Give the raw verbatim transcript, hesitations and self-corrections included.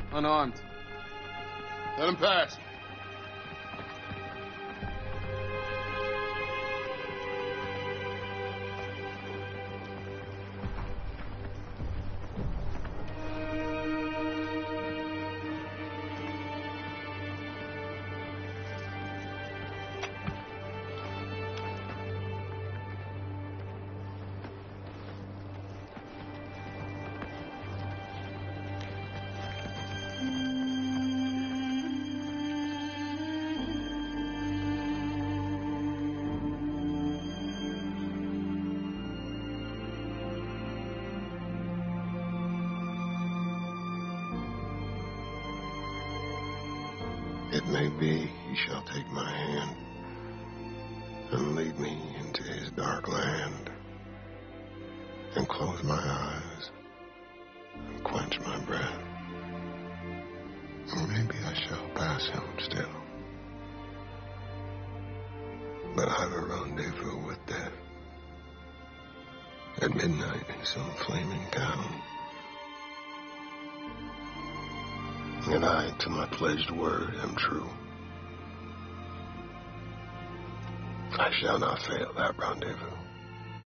unarmed. Let him pass. It may be he shall take my hand and lead me into his dark land and close my eyes and quench my breath. Or maybe I shall pass him still. But I've a rendezvous with death at midnight in some flaming town. And I, to my pledged word, am true. I shall not fail that rendezvous.